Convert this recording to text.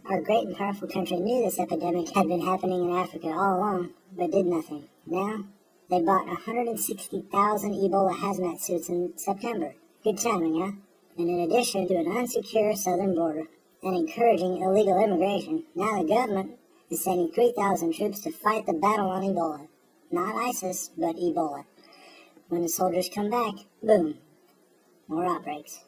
Our great and powerful country knew this epidemic had been happening in Africa all along, but did nothing. Now, they bought 160,000 Ebola hazmat suits in September. Good timing, huh? And in addition to an unsecure southern border and encouraging illegal immigration, now the government is sending 3,000 troops to fight the battle on Ebola. Not ISIS, but Ebola. When the soldiers come back, boom, more outbreaks.